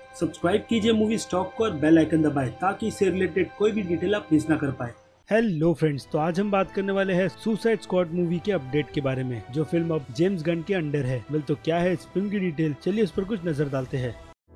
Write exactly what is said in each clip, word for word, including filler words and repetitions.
Subscribe कीजिए movie stock को और बेल आइकन दबाएं ताकि इससे रिलेटेड कोई भी डिटेल आप मिस ना कर पाए। हेलो फ्रेंड्स, तो आज हम बात करने वाले हैं सुसाइड स्क्वाड मूवी के अपडेट के बारे में, जो फिल्म अब जेम्स गन के अंडर है। वेल, तो क्या है इस फिल्म की डिटेल, चलिए उस पर कुछ नजर डालते हैं।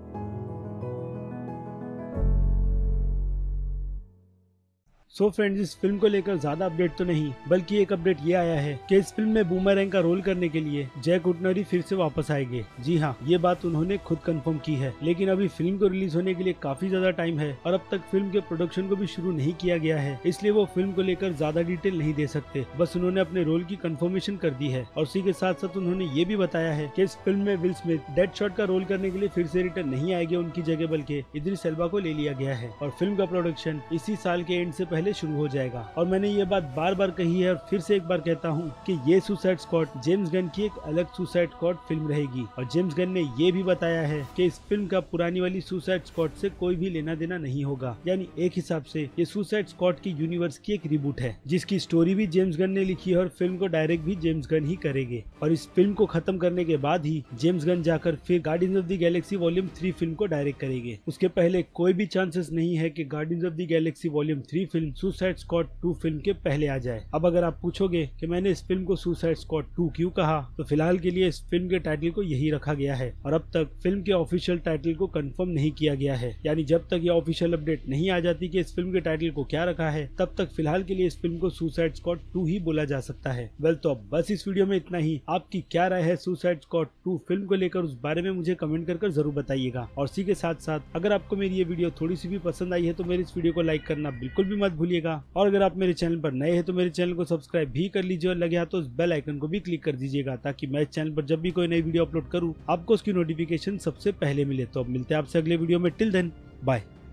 सो फ्रेंड्स, इस फिल्म को लेकर ज्यादा अपडेट तो नहीं, बल्कि एक अपडेट ये आया है कि इस फिल्म में बूमरैंग का रोल करने के लिए जय कुटनरी फिर से वापस आएंगे। जी हाँ, ये बात उन्होंने खुद कंफर्म की है। लेकिन अभी फिल्म को रिलीज होने के लिए काफी ज्यादा टाइम है और अब तक फिल्म के प्रोडक्शन को भी शुरू नहीं किया गया है, इसलिए वो फिल्म को लेकर ज्यादा डिटेल नहीं दे सकते। बस उन्होंने अपने रोल की कंफर्मेशन कर दी है और उसी के साथ साथ उन्होंने ये भी बताया है कि इस फिल्म में विल स्मिथ डेडशॉट का रोल करने के लिए फिर से रिटर्न नहीं आएंगे, उनकी जगह बल्कि इद्रिस एल्बा को ले लिया गया है और फिल्म का प्रोडक्शन इसी साल के एंड से पहले शुरू हो जाएगा। और मैंने ये बात बार बार कही है और फिर से एक बार कहता हूँ कि ये सुसाइड स्क्वाड जेम्स गन की एक अलग सुसाइड स्क्वाड फिल्म रहेगी। और जेम्स गन ने ये भी बताया है कि इस फिल्म का पुरानी वाली सुसाइड स्क्वाड से कोई भी लेना देना नहीं होगा, यानी एक हिसाब से ये सुसाइड स्क्वाड की यूनिवर्स की एक रिबूट है, जिसकी स्टोरी भी जेम्स गन ने लिखी है और फिल्म को डायरेक्ट भी जेम्स गन ही करेंगे। और इस फिल्म को खत्म करने के बाद ही जेम्स गन जाकर फिर Guardians of the Galaxy volume three film को डायरेक्ट करेंगे। उसके पहले कोई भी चांसेस नहीं है कि Guardians of the Galaxy volume three film Suicide Squad two film के पहले आ जाए। अब अगर आप पूछोगे कि मैंने इस फिल्म को सुसाइड स्क्वाड टू क्यों कहा, तो फिलहाल के लिए इस फिल्म के टाइटल को यही रखा गया है और अब तक फिल्म के ऑफिशियल टाइटल को कंफर्म नहीं किया गया है। यानी जब तक ये ऑफिशियल अपडेट नहीं आ जाती कि इस फिल्म के टाइटल को क्या रखा है, तब तक फिलहाल के लिए इस फिल्म को सुसाइड स्क्वाड टू ही बोला जा सकता है। वेल, तो अब बस इस वीडियो में इतना ही। आपकी क्या राय है सुसाइड स्क्वाड टू फिल्म को लेकर, उस बारे में मुझे कमेंट कर जरूर बताइएगा। और इसी के साथ साथ अगर आपको मेरी ये वीडियो थोड़ी सी भी पसंद आई है तो मेरी इस वीडियो को लाइक करना बिल्कुल भी मत भूलिएगा। और अगर आप मेरे चैनल पर नए हैं तो मेरे चैनल को सब्सक्राइब भी कर लीजिए और लगे हाथ तो उस बेल आइकन को भी क्लिक कर दीजिएगा, ताकि मैं इस चैनल पर जब भी कोई नई वीडियो अपलोड करूं आपको उसकी नोटिफिकेशन सबसे पहले मिले। तो अब मिलते हैं आपसे अगले वीडियो में। Till then, bye.